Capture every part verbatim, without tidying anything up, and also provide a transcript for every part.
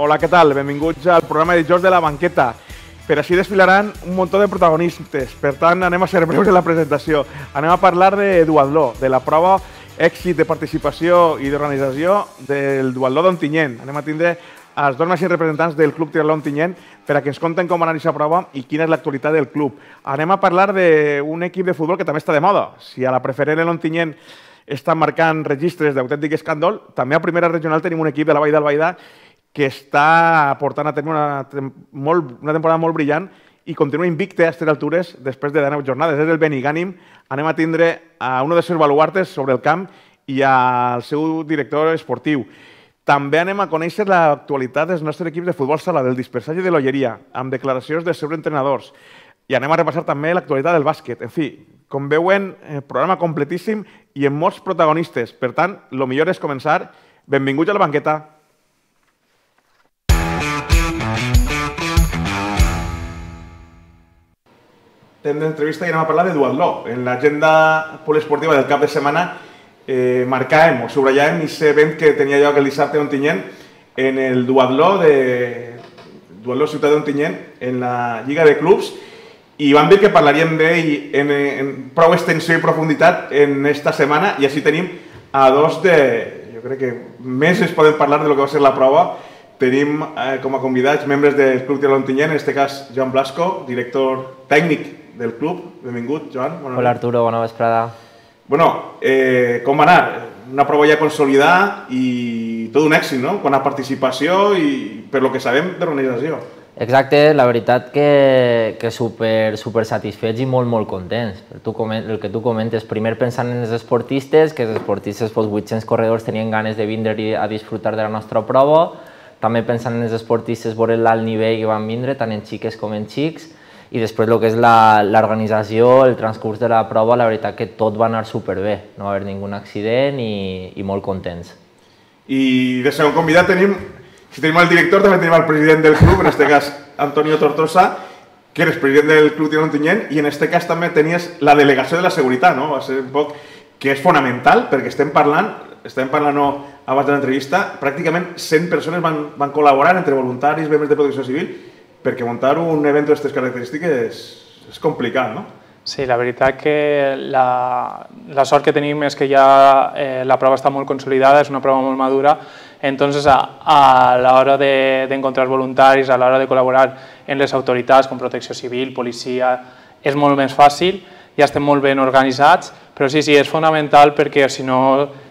Hola, què tal? Benvinguts al programa de Dijous de la Banqueta. Per així desfilaran un munt de protagonistes, per tant anem a ser breus en la presentació. Anem a parlar de duatló, de la prova èxit de participació i d'organització del duatló d'Ontinyent. Anem a tindre els dos màxims representants del Club Triatló Ontinyent per a que ens conten com va anar aquesta prova i quina és l'actualitat del club. Anem a parlar d'un equip de futbol que també està de moda. Si a la preferent l'Ontinyent està marcant registres d'autèntic escàndol, també a primera regional tenim un equip de la Vall d'Albaida que està portant a tenir una, molt, una temporada molt brillant i continua invicte a aquestes altures després de deu jornades. És el Benigànim. Anem a tindre a un dels seus baluartes sobre el camp i al seu director esportiu. També anem a conèixer l'actualitat dels nostres equips de futbol sala, del dispersatge de l'Olleria, amb declaracions dels seus entrenadors. I anem a repassar també l'actualitat del bàsquet. En fi, com veuen, programa completíssim i amb molts protagonistes. Per tant, el millor és començar. Benvinguts a la banqueta. Tenim d'entrevista i anem a parlar de duatló. En l'agenda poliesportiva del cap de setmana eh, marcàvem o subratllàvem aquest event que tenia lloc el dissabte a Ontinyent en el duatló de duatló Ciutat d'Ontinyent en la Lliga de Clubs i vam dir que parlaríem d'ell en, en prou extensió i profunditat en esta setmana i així tenim a dos de, jo crec que més es poden parlar de lo que va ser la prova. Tenim eh, com a convidats membres del Club Triatló Ontinyent, en aquest cas Joan Blasco, director tècnic del club. Benvingut, Joan. Bona Hola, Arturo. Bona vesprada. Bueno, eh, com va anar? Una prova ja consolidada i tot un èxit, no?, quant a participació i per lo que sabem de l'organització. Exacte, la veritat que, que super, super satisfets i molt, molt contents. Tu, el que tu comentes, primer pensant en els esportistes, que els esportistes, els vuit-cents corredors tenien ganes de vindre a disfrutar de la nostra prova, també pensant en els esportistes, veure l'alt nivell que van vindre, tant en xiques com en xics, i després el que és l'organització, el transcurs de la prova, la veritat que tot va anar superbé, no va haver ningú accident i, i molt contents. I de segon convidat tenim, si tenim el director, també tenim el president del club, en aquest cas Antonio Tortosa, que eres president del Club Triatló Ontinyent, i en aquest cas també tenies la delegació de la seguretat, no? Va ser un poc que és fonamental, perquè estem parlant, estem parlant no, abans de l'entrevista, pràcticament cent persones van, van col·laborar entre voluntaris, membres de protecció civil, perquè muntar un event d'aquestes característiques és complicat, no? Sí, la veritat que la, la sort que tenim és que ja eh, la prova està molt consolidada, és una prova molt madura, entonces a, a l'hora de, d'encontrar voluntaris, a l'hora de col·laborar en les autoritats com protecció civil, policia, és molt més fàcil, ja estem molt ben organitzats, però sí, sí, és fonamental perquè si no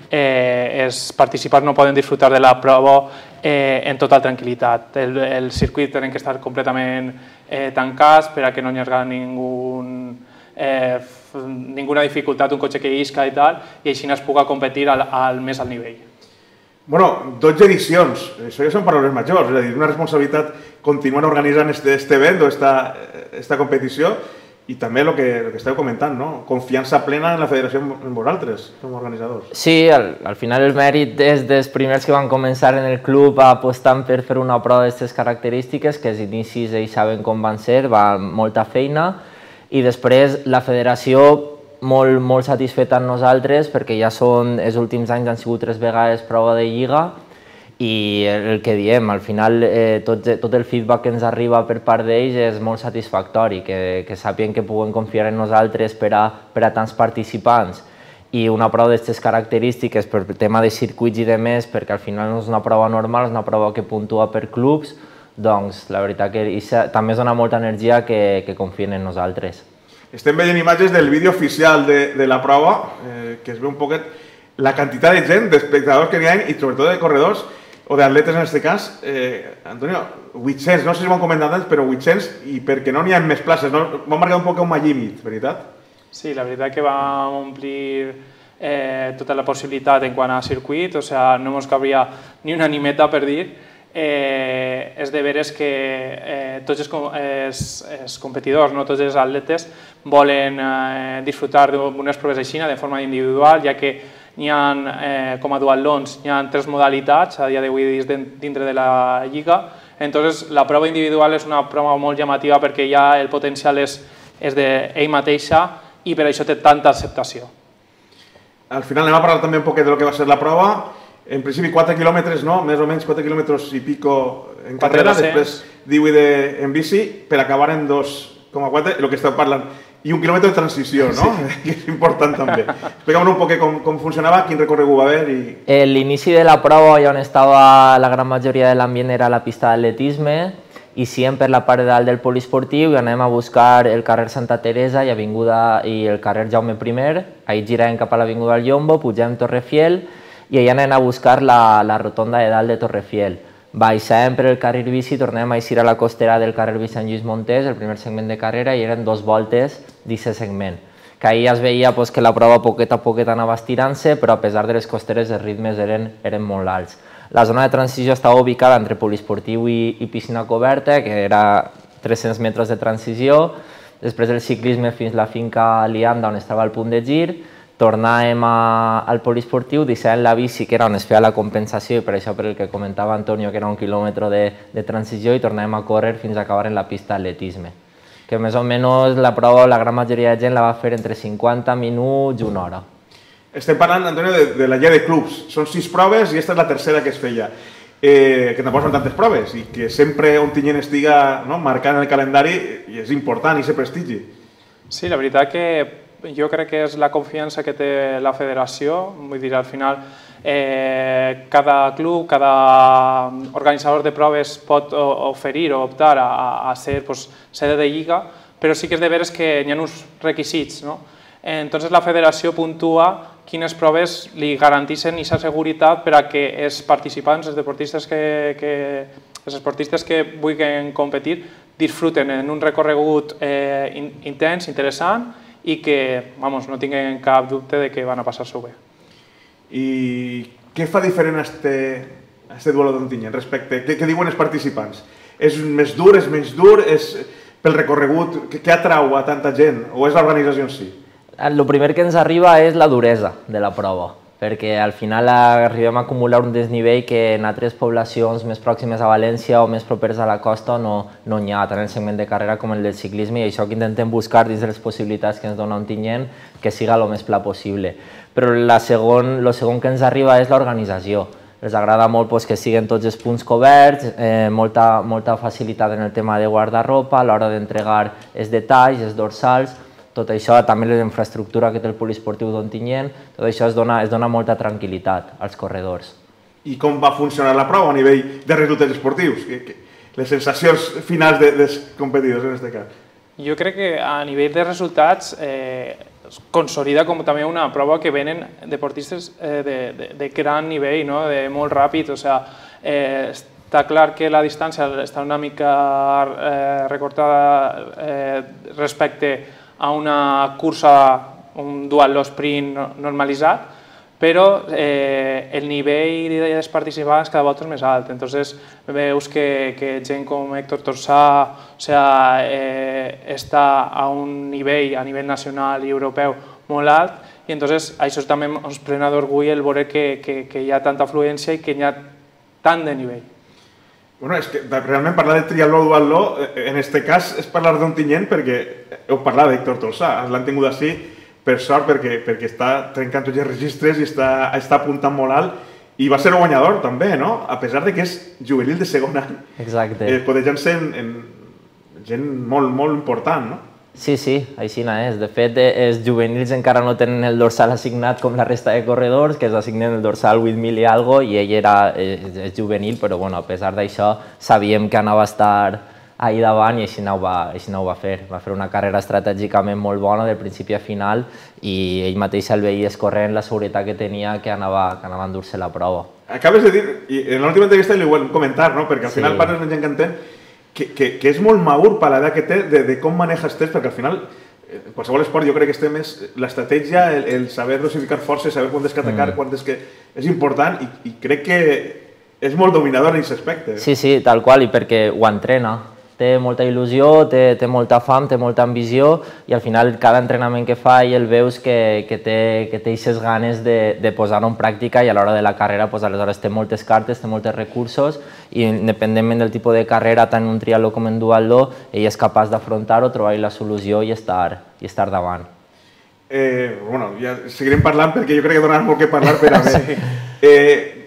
eh, els participants no poden disfrutar de la prova eh, en tota tranquil·litat. El, el circuit tenen que estar completament eh, tancats per a que no hi hagi ningú, eh, ninguna dificultat, un cotxe que isca i tal, i així es puga competir al, al més alt nivell. Bueno, dotze edicions, això ja són paraules majors, és a dir, una responsabilitat continuar organitzant este, este event o esta, esta competició i també el que, el que esteu comentant, no? Confiança plena en la federació en vosaltres, com a organitzadors. Sí, al, al final el mèrit és dels primers que van començar en el club apostant per fer una prova d'aquestes característiques, que els inicis ells saben com van ser, va molta feina, i després la federació molt, molt satisfeta amb nosaltres perquè ja són, els últims anys han sigut tres vegades prova de lliga i el que diem, al final eh, tot, tot el feedback que ens arriba per part d'ells és molt satisfactori, que, que sàpiguen que puguen confiar en nosaltres per a, per a tants participants i una prova d'aquestes característiques per tema de circuits i de més, perquè al final no és una prova normal, és una prova que puntua per clubs, doncs la veritat que també es dona molta energia que, que confien en nosaltres. Estem veient imatges del vídeo oficial de, de la prova, eh, que es veu un poquet la quantitat de gent, d'espectadors que hi ha i sobretot de corredors o d'atletes en aquest cas. Eh, Antonio, vuit-cents, no sé si ho han comentat abans, però vuit-cents i perquè no n'hi ha més places, no? Vam marcar un poc un límit, veritat? Sí, la veritat que vam omplir eh, tota la possibilitat en quant a circuit, o sea, no ens cabria ni una animeta per dir. Eh, és de veres que eh, tots els, els, els competidors, no tots els atletes, volen eh, disfrutar d'unes proves així de forma individual, ja que hi ha, eh, com a duatlons, hi ha tres modalitats a dia d'avui dintre de la lliga. Entonces, la prova individual és una prova molt llamativa perquè ja el potencial és, és d'ell mateixa i per això té tanta acceptació. Al final anem a parlar també un poquet de lo que va ser la prova. en principi quatre quilòmetres, no? Més o menys quatre quilòmetres i pico en carrera, després divuit en bici, per acabar en dos coma quatre, el que esteu parlant, i un quilòmetre de transició, no? Que és important també. Explica'm un poc com, com funcionava, quin recorregut va haver i... L'inici de la prova, on estava la gran majoria de l'ambient, era la pista d'atletisme, i siguem per la part de dalt del poliesportiu i anem a buscar el carrer Santa Teresa i, avinguda, i el carrer Jaume primer, ahir girem cap a l'avinguda del Llombo, pugem Torrefiel i allà anem a buscar la, la rotonda de dalt de Torrefiel. Baixem per el carril bici, tornem a eixir a la costera del carrer Vicent Lluís Montés, el primer segment de carrera, i eren dos voltes d'aquest segment. Que ahir es veia pues, que la prova poquet a poquet anava estirant-se, però a pesar de les costeres els ritmes eren, eren molt alts. La zona de transició estava ubicada entre poliesportiu i, i piscina coberta, que era tres-cents metres de transició, després el ciclisme fins a la finca Lianda, on estava el punt de gir, tornàvem a, al poliesportiu, deixàvem la bici, que era on es feia la compensació, i per això per el que comentava Antonio, que era un quilòmetre de, de transició, i tornàvem a córrer fins a acabar en la pista d'atletisme. Que més o menys la prova, la gran majoria de gent la va fer entre cinquanta minuts i una hora. Estem parlant, Antonio, de, de la llei de clubs. Són sis proves i aquesta és la tercera que es feia. Eh, que tampoc són tantes proves i que sempre Ontinyent estiga no, marcant el calendari i és important, i aquest prestigi. Sí, la veritat que jo crec que és la confiança que té la federació, vull dir, al final eh, cada club, cada organitzador de proves pot oferir o optar a, a ser pues, sede de lliga, però sí que és de veres que hi ha uns requisits, no? Entonces la federació puntua quines proves li garanteixen aquesta seguretat per a que els participants, els deportistes que, que, els esportistes que vulguin competir disfruten en un recorregut eh, intens, interessant, i que vamos, no tinguin cap dubte de que van a passar-s'ho bé. I què fa diferent a este, a este duelo d'Ontinyent respecte? Què, què diuen els participants? És més dur, és menys dur? És pel recorregut? Què atrau a tanta gent? O és l'organització en si? El primer que ens arriba és la duresa de la prova, perquè al final arribem a acumular un desnivell que en altres poblacions més pròximes a València o més properes a la costa no, no hi ha, tant el segment de carrera com el del ciclisme, i això que intentem buscar dins de les possibilitats que ens dona Ontinyent, que siga el més pla possible. Però la segon, el segon que ens arriba és l'organització. Els agrada molt pues, que siguin tots els punts coberts, eh, molta, molta facilitat en el tema de guardarropa, a l'hora d'entregar els detalls, els dorsals. Tot això, també la infraestructura que té el poliesportiu d'Ontinyent, tot això es dona, es dona molta tranquil·litat als corredors. I com va funcionar la prova a nivell de resultats esportius? Que, que, les sensacions finals de, dels competidors en aquest cas? Jo crec que a nivell de resultats eh, consolida com també una prova que venen deportistes eh, de, de, de gran nivell, no? De molt ràpid, o sea, eh, està clar que la distància està una mica eh, recortada eh, respecte a una cursa, un duatló sprint normalitzat, però eh, el nivell dels participants cada volta és més alt. Entonces veus que, que gent com Héctor Torsà o sea, eh, està a un nivell, a nivell nacional i europeu, molt alt, i entonces això també ens plena d'orgull el veure que, que, que hi ha tanta afluència i que hi ha tant de nivell. Bueno, és que realment parlar de triatló o duatló, en aquest cas és parlar d'Ontinyent perquè heu parlat d'Héctor Torsà, l'han tingut així per sort perquè, perquè està trencant tots els registres i està, està apuntant molt alt i va ser el guanyador també, no? A pesar de que és juvenil de segon any. Exacte. Eh, codejant-se en, en gent molt, molt important, no? Sí, sí, així és. De fet, els juvenils encara no tenen el dorsal assignat com la resta de corredors, que s'assignen el dorsal vuit mil i algo, i ell era és juvenil, però bueno, a pesar d'això sabíem que anava a estar ahir davant i així no ho va, així no ho va fer. Va fer una carrera estratègicament molt bona del principi a final i ell mateix el veies corrent la seguretat que tenia que anava, que anava a endur-se la prova. Acabes de dir, i en l'última entrevista li ho vam comentar, no? Perquè al final sí. Parles amb gent que entén que, que, que és molt madur per l'edat que té de, de com maneja estés, perquè al final en qualsevol esport jo crec que estem és l'estratègia, el, el saber dosificar forces, saber quan és que atacar, mm. quan és que és important i, i crec que és molt dominador en aquest aspecte. Sí, sí, tal qual, i perquè ho entrena. Té molta il·lusió, té, té molta fam, té molta ambició i al final cada entrenament que fa i el veus que, que té que té aquestes ganes de, de posar-ho en pràctica i a l'hora de la carrera pues, aleshores té moltes cartes, té molts recursos i independentment del tipus de carrera, tant en un triatló com en duatló, ell és capaç d'afrontar-ho, trobar-hi la solució i estar, i estar davant. Eh, bueno, ja seguirem parlant perquè jo crec que donarà molt que parlar per a més. Sí. Eh,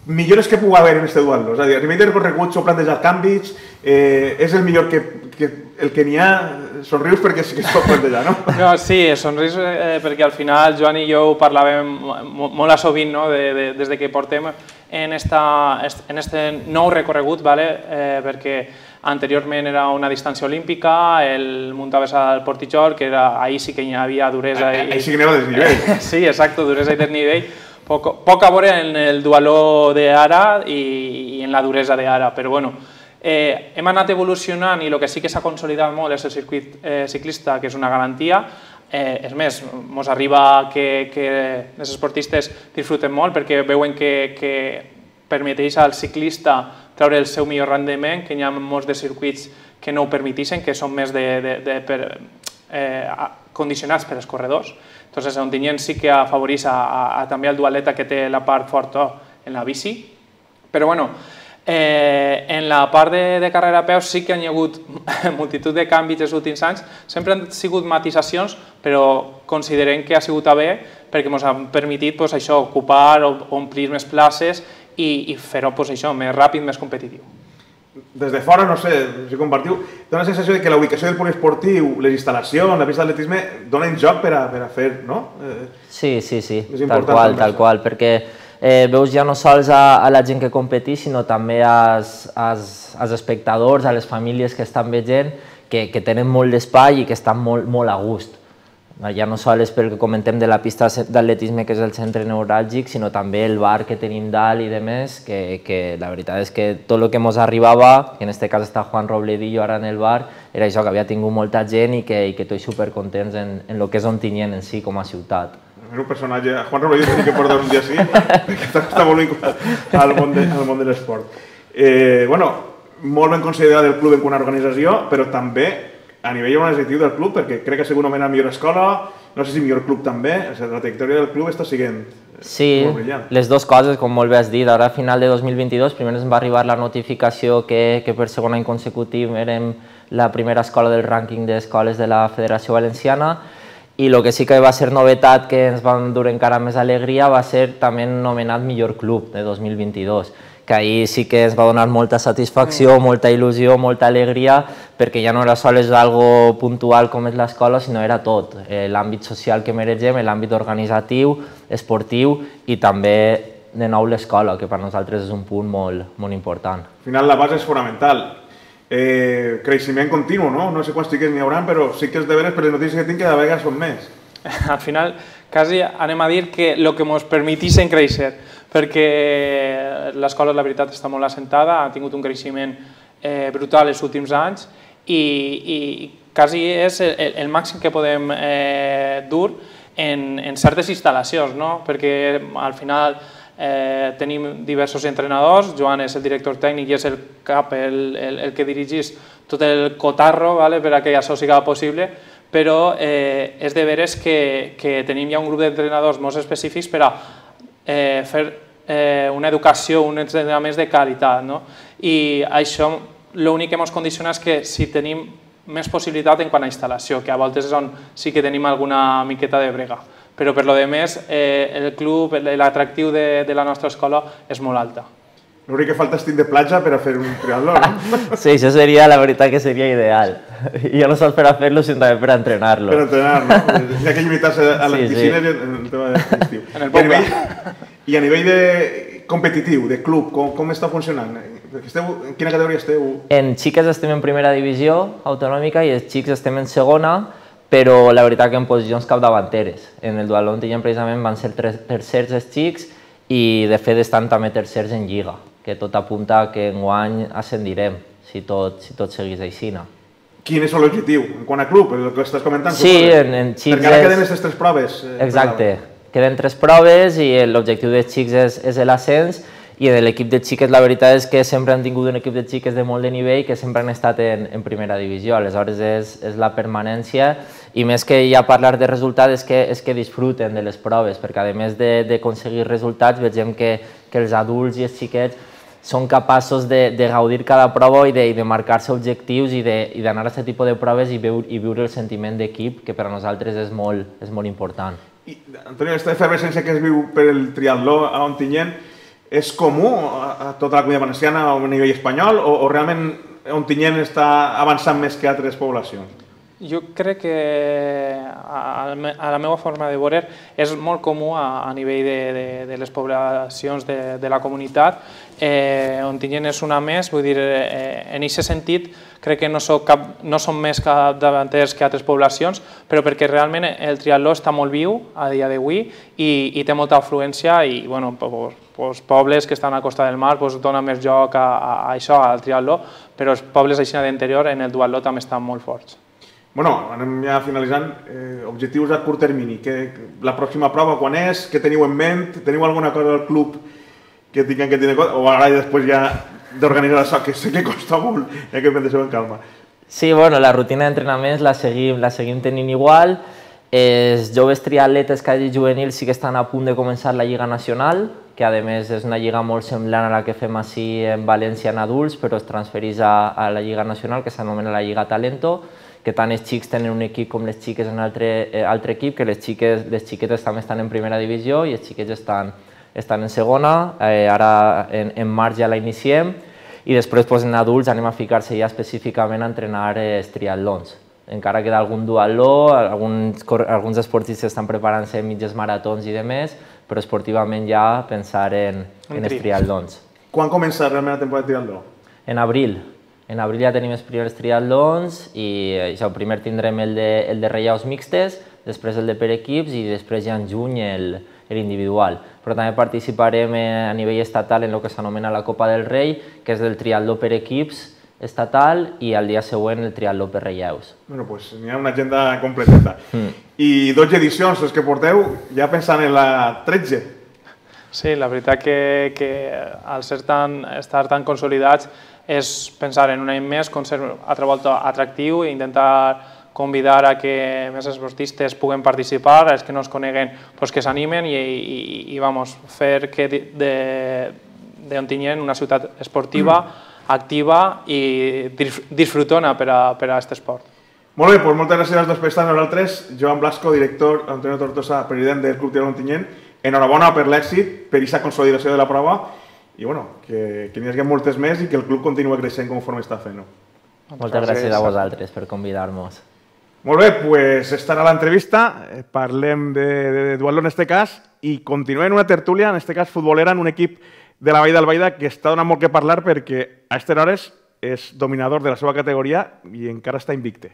millores que pugui haver en aquest duatló? És a dir, a nivell de recorregut s'ho plantejar canvis, eh, és el millor que, que el que n'hi ha? Somrius perquè sí que es pot plantejar, no? No, sí, somrius eh, perquè al final Joan i jo ho parlàvem molt a sovint, no? de, de, des de que portem en esta, en este nou recorregut, vale? eh, perquè anteriorment era una distància olímpica, el muntaves al Portijol, que era, ahí sí que hi havia duresa i... Ahí sí que anava a desnivell. Sí, exacte, duresa i desnivell. Poc, poc a veure en el dualó d'ara i, i en la duresa d'ara, però bueno, eh, hem anat evolucionant i el que sí que s'ha consolidat molt és el circuit eh, ciclista, que és una garantia. Eh, és més, ens arriba que, que els esportistes disfruten molt perquè veuen que, que permeteix al ciclista treure el seu millor rendiment, que hi ha molts de circuits que no ho permeteixen, que són més de, de, de, per, eh, condicionats per als corredors. Entonces, Ontinyent sí que afavoreix a, a, a també el dualeta que té la part forta en la bici. Però bueno, eh, en la part de, de carrera a peu sí que hi ha hagut multitud de canvis els últims anys. Sempre han sigut matisacions, però considerem que ha sigut a bé perquè ens han permetit pues, això, ocupar o omplir més places i, i fer-ho pues, això, més ràpid, més competitiu. Des de fora, no sé si compartiu, dona la sensació que la ubicació del poliesportiu, les instal·lacions, la pista d'atletisme, donen joc per a, per a fer, no? Eh, sí, sí, sí, tal qual, tal qual, perquè eh, veus ja no sols a, a la gent que competeix, sinó també als, als, als espectadors, a les famílies que estan veient, que, que tenen molt d'espai i que estan molt, molt a gust. Ja no sols pel que comentem de la pista d'atletisme, que és el centre neuràlgic, sinó també el bar que tenim dalt i demés, que, que la veritat és que tot el que ens arribava, que en aquest cas està Juan Robledillo ara en el bar, era això, que havia tingut molta gent i que, i que tots supercontents en, en el que és Ontinyent en si com a ciutat. És un personatge, Juan Robledillo sí que porta un dia sí, perquè està, està molt vinculat al món de, al món de l'esport. Eh, bueno, molt ben considerat el club en una organització, però també a nivell organitzatiu del club, perquè crec que ha sigut una millor escola, no sé si millor club també, o sigui, la trajectòria del club està sent sí, molt brillant. Les dues coses, com molt bé has dit, ara a final de dos mil vint-i-dos, primer ens va arribar la notificació que, que per segon any consecutiu érem la primera escola del rànquing d'escoles de la Federació Valenciana, i el que sí que va ser novetat, que ens va dur encara més alegria, va ser també nomenat millor club de dos mil vint-i-dos, que ahir sí que ens va donar molta satisfacció, molta il·lusió, molta alegria, perquè ja no era sols algo puntual com és l'escola, sinó era tot. Eh, l'àmbit social que mereixem, l'àmbit organitzatiu, esportiu i també, de nou, l'escola, que per nosaltres és un punt molt, molt important. Al final la base és fonamental. Eh, creixement continu, no? No sé quants xiquets n'hi haurà, però sí que és de veres per les notícies que tinc que de vegades són més. Al final, quasi anem a dir que el que ens permeteixen créixer, perquè l'escola, la veritat, està molt assentada, ha tingut un creixement eh, brutal els últims anys i, i quasi és el, el màxim que podem eh, dur en, en certes instal·lacions, no? Perquè al final eh, tenim diversos entrenadors, Joan és el director tècnic i és el cap, el, el, el que dirigeix tot el cotarro, vale, per a que això sigui possible, però eh, és de veres que, que tenim ja un grup d'entrenadors molt específics per a eh, fer eh, una educació, un entrenament de qualitat, no? I això, l'únic que ens condiciona és que si tenim més possibilitat en quant a instal·lació, que a voltes és on sí que tenim alguna miqueta de brega. Però per lo de més, eh, el club, l'atractiu de, de la nostra escola és molt alta. L'únic que falta és tint de platja per a fer un triatló, no? Sí, això seria, la veritat, que seria ideal. I ja no sols per a fer-lo, sinó també per a entrenar-lo. Per a entrenar, no? Hi ha que limitar-se a les sí, piscines sí. en el tema d'estiu. En el poble. I a nivell de competitiu, de club, com, com està funcionant? Esteu, en quina categoria esteu? En xiques estem en primera divisió autonòmica i els xics estem en segona, però la veritat que en posicions capdavanteres. En el duatló Ontinyent precisament van ser tercers els xics i de fet estan també tercers en lliga, que tot apunta que enguany ascendirem, si tot, si tot seguís així. Quin és l'objectiu? En quant a club, el que estàs comentant? Sí, en, en xics perquè ara és... queden aquestes tres proves. Eh, Exacte, queden tres proves i l'objectiu dels xics és, és l'ascens, i en l'equip de xiques la veritat és que sempre han tingut un equip de xiques de molt de nivell que sempre han estat en, en primera divisió, aleshores és, és la permanència, i més que ja parlar de resultats és que, és que disfruten de les proves, perquè a més d'aconseguir resultats veiem que, que els adults i els xiquets són capaços de, de gaudir cada prova i de, de marcar-se objectius i d'anar a aquest tipus de proves i, veu, i viure el sentiment d'equip, que per a nosaltres és molt, és molt important. I, Antonio, aquesta efervescència que es viu per el triatló a Ontinyent, és comú a tota la comunitat valenciana o a nivell espanyol o realment Ontinyent està avançant més que altres poblacions? Jo crec que a la meva forma de veure és molt comú a nivell de les poblacions de la comunitat. Ontinyent és una més, vull dir, en aquest sentit crec que no són més capdavanters que altres poblacions, però perquè realment el triatló està molt viu a dia d'avui i té molta afluència i els pobles que estan a costa del mar donen més joc a això, al triatló, però els pobles d'interior en el duatló també estan molt forts. Bueno, anem ja finalitzant. Objectius a curt termini. La pròxima prova quan és? Què teniu en ment? Teniu alguna cosa al club que tinguem que tenir en compte? O ara després ja d'organitzar això, que sé que costa molt, ja que em deixeu en calma. Sí, bueno, la rutina d'entrenaments la seguim tenint igual. Els joves triatletes cadets juvenils sí que estan a punt de començar la Lliga Nacional, que a més és una lliga molt semblant a la que fem així en València en adults, però es transfereix a la Lliga Nacional, que s'anomena la Lliga Talento, que tant els xics tenen un equip com les xiques en altre equip, que les xiquetes també estan en primera divisió i els xiquets estan en segona. Ara en març ja la iniciem i després en adults anem a ficar-se ja específicament a entrenar els triatlons. Encara queda algun duatló, alguns esportistes estan preparant-se mitges maratons i demés, però esportivament ja pensar en els triatlons. Quan comença realment la temporada de triatló? En abril. En abril ja tenim els primers triatlons i primer tindrem el de reiaus mixtes, després el de per equips i després ja en juny l'individual. Però també participarem a nivell estatal en el que s'anomena la Copa del Rei, que és del triatló per equips estatal i al dia següent el triatló per reiaus. Bueno, doncs n'hi ha una agenda completeta. I dotze edicions, les que porteu, ja pensant en la tretze. Sí, la veritat que al estar tan consolidats és pensar en un any més com ser altra volta atractiu i intentar convidar a que més esportistes puguen participar, els que no es coneguen que s'animen i fer d'Ontinyent una ciutat esportiva, activa i disfrutona per a aquest esport. Molt bé, doncs moltes gràcies als dos per estar amb nosaltres. Joan Blasco, director, Antonio Tortosa, president del Club Triatló Ontinyent. Enhorabona per l'èxit, per aquesta consolidació de la prova i que n'hi hagi moltes més i que el club continua creixent conforme està fent-ho. Moltes gràcies a vosaltres per convidar-nos. Molt bé, doncs estarà l'entrevista, parlem de duatló en aquest cas i continuem una tertúlia, en aquest cas futbolera, en un equip de la Vall d'Albaida que està donant molt que parlar perquè a aquestes hores és dominador de la seva categoria i encara està invicte.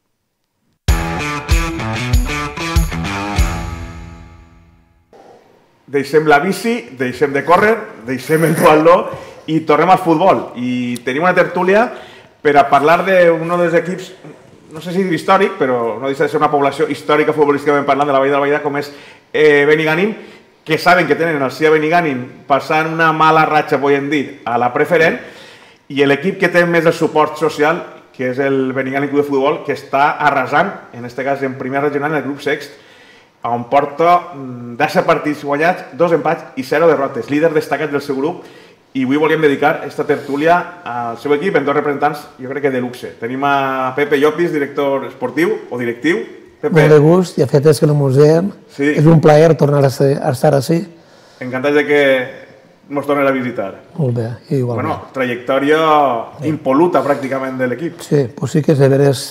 Deixem la bici, deixem de córrer, deixem el duatló i tornem al futbol. I tenim una tertúlia per a parlar d'un dels equips, no sé si dir històric, però no deixa de ser una població històrica futbolísticament parlant de la Vall d'Albaida, com és Benigànim, que saben que tenen el C I A Benigànim passant una mala ratxa, podem dir, a la preferent, i l'equip que té més el suport social, que és el Benigànim Club de Futbol, que està arrasant, en aquest cas en primera regional, en el grup sext, on porta dotze partits guanyats, dos empats i zero derrotes, líder destacat del seu grup, i avui volíem dedicar aquesta tertúlia al seu equip amb dos representants, jo crec que de luxe. Tenim a Pepe Llopis, director esportiu o directiu. Molt de gust, i a fet és que no mos veiem. És un plaer tornar a estar així. Encantats de que ens tornes a visitar. Molt bé, igualment. Bueno, trajectòria impol·luta pràcticament de l'equip. Sí, doncs sí que és de veres...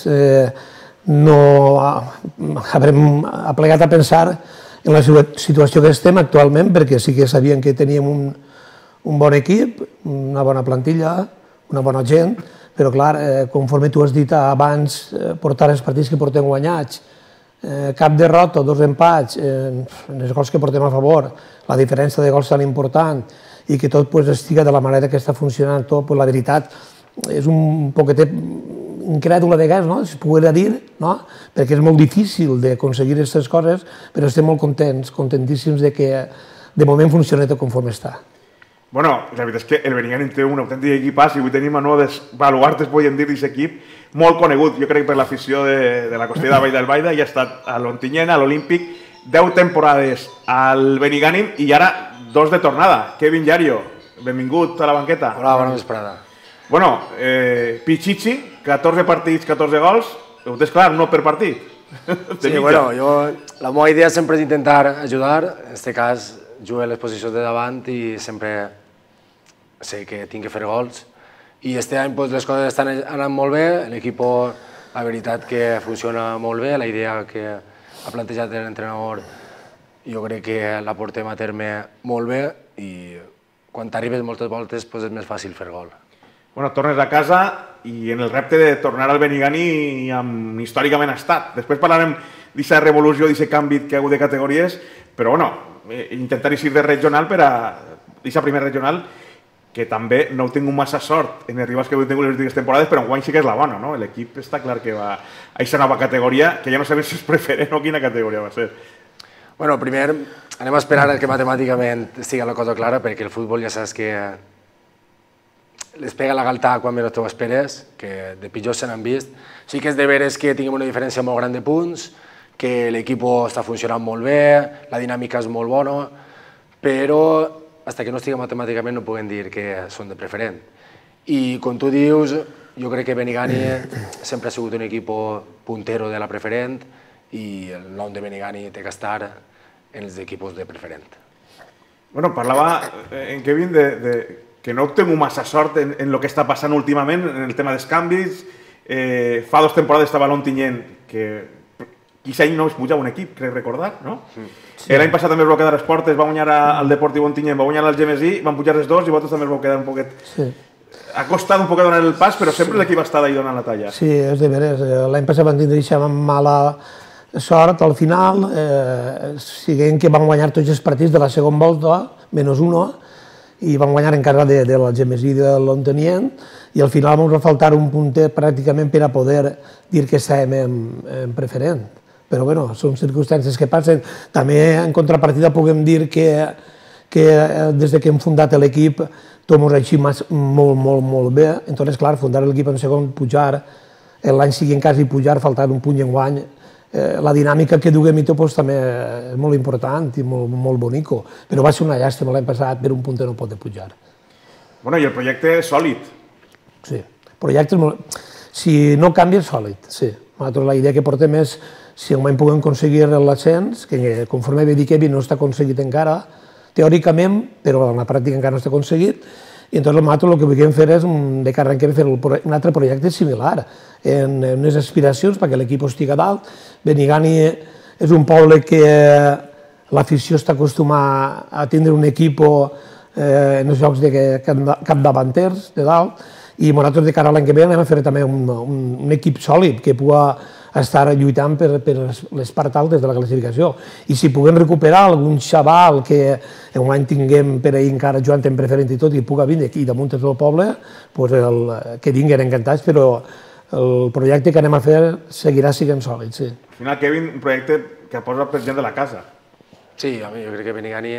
no haurem aplegat a pensar en la situació que estem actualment, perquè sí que sabíem que teníem un bon equip, una bona plantilla, una bona gent, però clar, conforme tu has dit abans, portar els partits que portem guanyats, cap derrota o dos empats, els gols que portem a favor, la diferència de gols tan important i que tot estigui de la manera que està funcionant tot, la veritat és un poquetet incrèdula de vegades, si es poguera dir, perquè és molt difícil d'aconseguir aquestes coses, però estem molt contents, contentíssims que de moment funciona tot conforme està. Bueno, la veritat és que el Benigànim té un autèntic equipàs i avui tenim a nou dels baluartes, podríem dir, d'aquest equip, molt conegut, jo crec, per l'afició de la Costa de la Vall d'Albaida, i ha estat a l'Ontinyent, a l'Olímpic, deu temporades al Benigànim i ara dos de tornada. Kevin Llario, benvingut a la banqueta. Hola, bona vesprada. Bueno, Pichichi, catorze partits, catorze gols, ho tens clar, no per partit. Sí, bueno, jo, la meva idea sempre és intentar ajudar, en aquest cas jugo a les posicions de davant i sempre sé que tinc que fer gols, i este any les coses estan anant molt bé, l'equip, la veritat que funciona molt bé, la idea que ha plantejat l'entrenador jo crec que la portem a terme molt bé i quan t'arribes moltes voltes és més fàcil fer gol. Bueno, tornes a casa i en el repte de tornar al Benigani on històricament ha estat. Després parlarem d'aquesta revolució, d'aquest canvi que ha hagut de categories, però bueno, intentar eixir de regional per a aquesta primera regional, que també no heu tingut massa sort en arribar als que heu tingut les últimes temporades, però enguany sí que és la bona, no? L'equip està clar que va a aquesta nova categoria, que ja no sabem si és preferent o quina categoria va ser. Bueno, primer anem a esperar que matemàticament estigui la cosa clara, perquè el futbol ja saps que les pega la galta quan menys t'ho esperes, que de pitjors se n'han vist. Sí que és de veres que tinguem una diferència molt gran de punts, que l'equip està funcionant molt bé, la dinàmica és molt bona, però fins que no estigui matemàticament no puguem dir que són de preferent. I com tu dius, jo crec que Benigani sempre ha sigut un equip puntero de la preferent i el nom de Benigani té que estar en els equips de preferent. Bueno, parlava en Kevin de que no heu tingut massa sort en el que està passant últimament, en el tema dels canvis. Fa dues temporades estava l'Ontinyent, que quinze anys no es pujava un equip, crec recordar, no? L'any passat també es vau quedar a Esportes, va guanyar al Deportiu Ontinyent, va guanyar al Gemesí, van pujar els dos i vosaltres també es vau quedar un poquet... Ha costat un poquet donar el pas, però sempre l'equip ha estat ahí donant la talla. Sí, és de veres. L'any passat van tindre aquesta mala sort al final, siguent que van guanyar tots els partits de la segona volta, menys uno, i van guanyar en casa de la Gemesí de l'Ontinyent, i al final vam faltar un puntet pràcticament per a poder dir que estàvem en preferent. Però bueno, són circumstàncies que passen. També en contrapartida puguem dir que des que hem fundat l'equip tot ens ha eixit molt, molt, molt bé. Entonces, clar, fundar l'equip en segon, pujar, l'any següent quasi pujar, faltant un punt i enguany, la dinàmica que duguem i tot també és molt important i molt bonico. Però va ser una llàstima l'any passat per un punt no poder pujar. Bueno, i el projecte és sòlid. Sí, el projecte és molt... Si no canvia, és sòlid, sí. Nosaltres la idea que portem és, si enguany puguem aconseguir l'ascens, que conforme ve dir Kevin no està aconseguit encara, teòricament, però en la pràctica encara no està aconseguit, i entonces nosaltres el que volem fer és, de cara a l'any que ve, fer un altre projecte similar, en unes aspiracions perquè l'equip estigui a dalt. Benigani és un poble que l'afició està acostumada a tindre un equip en els jocs de capdavanters de dalt, i nosaltres de cara a l'any que ve anem a fer també un equip sòlid que pugui estar lluitant per les parts altes de la classificació. I si puguem recuperar algun xaval que enguany tinguem per ahir encara jugant en preferent i tot i pugui vindre aquí damunt del poble, que vinguin encantats, però el projecte que anem a fer seguirà sent sòlid, sí. Al final, Kevin, un projecte que posa per gent de la casa. Sí, a mi jo crec que Benigani,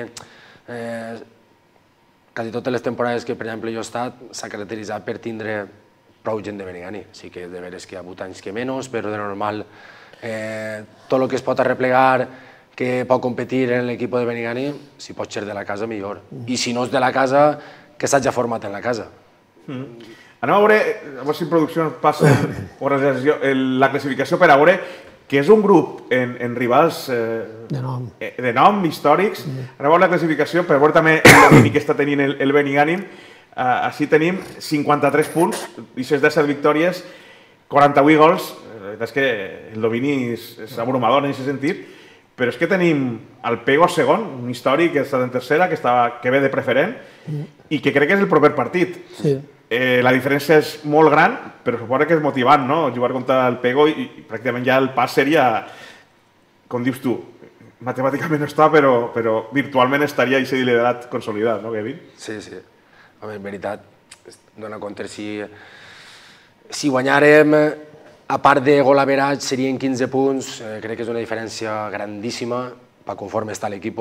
quasi totes les temporades que, per exemple, jo he estat, s'ha caracteritzat per tindre prou gent de Benigani. Sí que de veres que hi ha vuit anys que menys, però de normal tot el que es pot arreplegar que pot competir en l'equip de Benigani, si pot ser de la casa, millor. I si no és de la casa, que s'hagi format en la casa. Anem a veure, a veure si producció ens passa la classificació per a veure que és un grup en rivals de nom, històrics. Anem a veure la classificació per veure també el domini que està tenint el Benigani. Així tenim cinquanta-tres punts, i ses disset victòries, quaranta-vuit gols. La veritat és que el domini és abrumador en aquest sentit, però és que tenim el Pego segon, un històric que ha estat en tercera, que ve de preferent, i que crec que és el proper partit. La diferència és molt gran, però suposa que és motivant, no?, jugar contra el Pego, i pràcticament ja el pas seria, com dius tu, matemàticament no està, però virtualment estaria aquest liderat consolidat, no, Kevin? Sí, sí. Home, en veritat, dona compte, si guanyàrem, a part de gol average, serien quinze punts, crec que és una diferència grandíssima per conforme està l'equip.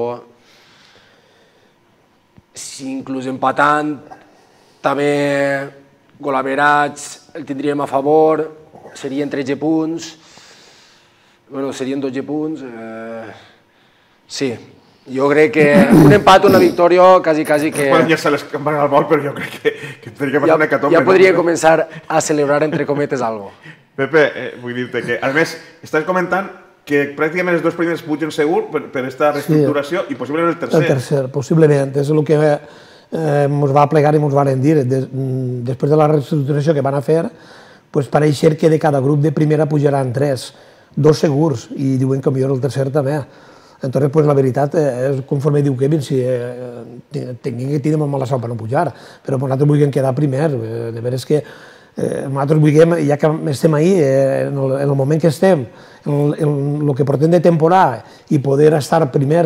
Si inclús empatant, també gol average el tindríem a favor, serien tretze punts, bueno, serien dotze punts, sí. Jo crec que un empat o una victòria, quasi, quasi que... Ja se les camparen al vol, però jo crec que tindria que passar una hecatombe. Ja podria començar a celebrar, entre cometes, algo. Pepe, vull dir-te que, a més, estàs comentant que pràcticament els dos primers pugen segur per aquesta reestructuració i possiblement el tercer. El tercer, possiblement. És el que ens va plegar i ens van dir, després de la reestructuració que van a fer, pareix ser que de cada grup de primera pujaran tres, dos segurs, i diuen que millor el tercer també. Entonces, pues la veritat, és conforme diu Kevin, si tinguin que tenir molt mala sort per no pujar, però nosaltres volguem quedar primer. De veres que nosaltres volguem, ja que estem ahí, en el moment que estem, en el que portem de temporada, i poder estar primer,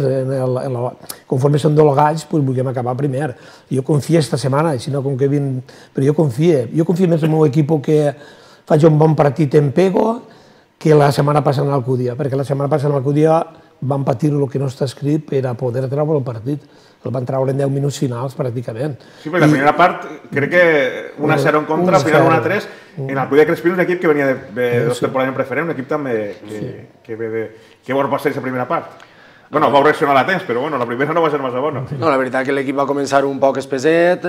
conforme són dos galls, pues volguem acabar primer. Jo confio esta setmana, si no com Kevin, però jo confio. Jo confio més en el meu equip que faig un bon partit en Pego que la setmana passada en Alcúdia, perquè la setmana passada en Alcúdia van patir el que no està escrit per a poder treure el partit. El van treure en deu minuts finals, pràcticament. Sí, perquè la primera part, crec que un a zero en contra, al final un a tres. En Alcúdia Crespins, un equip que venia de dos temporades en preferent, un equip també que ve de... Què vol passar aquesta primera part? Bueno, vau reaccionar a temps, però bueno, la primera no va ser massa bona. No, la veritat que l'equip va començar un poc espeset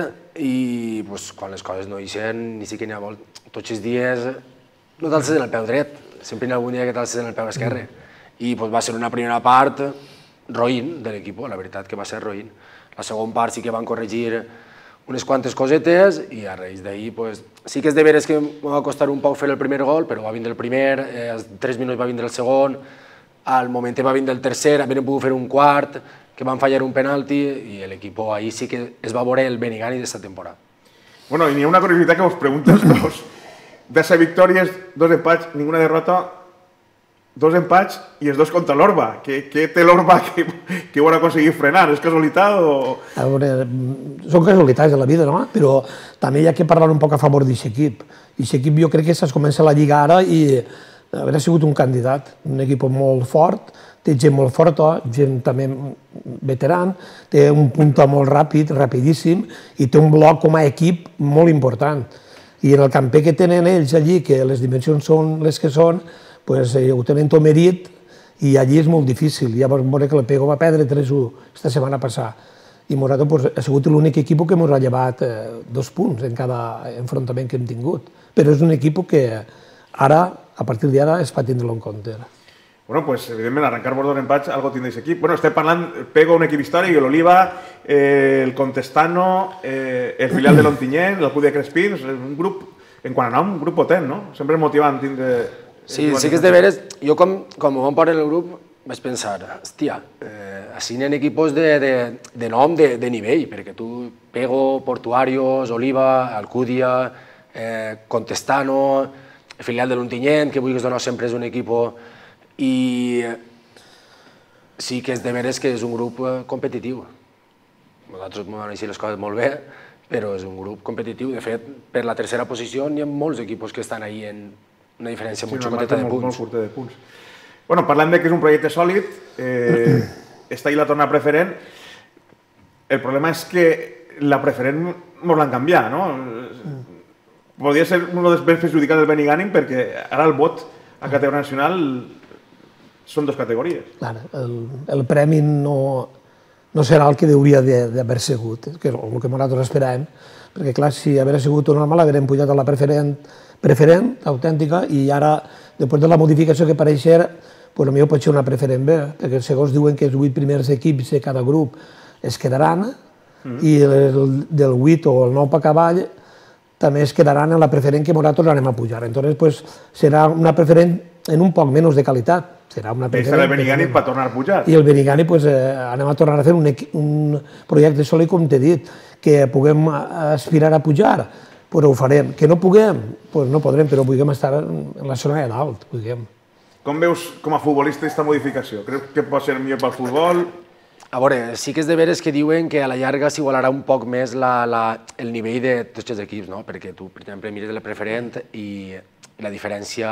i quan les coses no eixen, ni siquiera n'hi ha tots els dies, no t'alces en el peu dret, sempre n'hi ha algun dia que t'alces en el peu esquerre. I va ser una primera part roïn de l'equip, la veritat que va ser roïn. La segona part sí que van corregir unes quantes cosetes i a raïs d'ahir sí que és de veres que em va costar un poc fer el primer gol, però va vindre el primer, als tres minuts va vindre el segon, al moment va vindre el tercer, havien pogut fer un quart, que van fallar un penalti i l'equip ahir sí que es va veure el Benigani d'esta temporada. Bueno, i n'hi ha una curiositat que us pregunto els dos. De set victòries, dos empats, ninguna derrota, dos empats i els dos contra l'Orba. Què té l'Orba que ho han aconseguit frenar? És casualitat o...? A veure, són casualitats de la vida, no? Però també hi ha que parlar un poc a favor d'aquest equip. Aquest equip jo crec que es comença la Lliga ara i haurà sigut un candidat, un equip molt fort, té gent molt forta, gent també veteran, té un punta molt ràpid, rapidíssim, i té un bloc com a equip molt important. I en el camper que tenen ells allí, que les dimensions són les que són, ho tenen tot merit i allí és molt difícil. Ja vam veure que el Pego va perdre tres a u aquesta setmana passada. I nosaltres ha sigut l'únic equip que ens ha llevat dos punts en cada enfrontament que hem tingut. Però és un equip que ara, a partir d'ara, es fa tindre-lo en compte. Bueno, pues evidentment, arrencar-vos dos empats, algo tindrà aquest equip. Bueno, estem parlant, Pego, un equip històric, l'Oliva, el Contestano, el filial de l'Ontinyent, l'Alcúdia Crespins, un grup, en quant a nom, un grup potent, no? Sempre és motivant tindre... Sí, sí que és de veres. Jo, com em van posar en el grup, vaig pensar, hòstia, així n'hi ha equipos de nom, de nivell, perquè tu, Pego, Portuarios, Oliva, Alcúdia, Contestano, el filial de l'Ontinyent, que vulguis donar sempre és un equip... I sí que és de veres que és un grup competitiu. Nosaltres ens van així les coses molt bé, però és un grup competitiu. De fet, per la tercera posició n'hi ha molts equipos que estan ahí en una diferència molt xocoteta de punts. Molt curta de punts. Bueno, parlant de que és un projecte sòlid, està ahí la torna preferent. El problema és que la preferent ens l'han canviat, no? Podria ser un dels més perjudicats del Benigànim perquè ara el vot a categoria nacional són dues categories. Clar, el premi no serà el que hauria d'haver sigut, que és el que nosaltres esperàvem, perquè clar, si hagués sigut normal haguérem pujat a la preferent preferent, autèntica, i ara, després de la modificació que pareix ser, potser pot ser una preferent bé, perquè segons diuen que els vuit primers equips de cada grup es quedaran, i del vuit o el nou per cavall també es quedaran en la preferent que nosaltres anem a pujar. Entonces, serà una preferent en un poc menys de qualitat. Serà una preferent... el Benigànim per tornar a pujar. I el Benigànim anem a tornar a fer un projecte sòlid, com t'he dit, que puguem aspirar a pujar, però ho farem. Que no puguem, doncs no podrem, però puguem estar en la zona de dalt. Com veus com a futbolista aquesta modificació? Creus que pot ser millor pel futbol? A veure, sí que és de veres que diuen que a la llarga s'igualarà un poc més el nivell de tots els equips, perquè tu, per exemple, mires la preferent i la diferència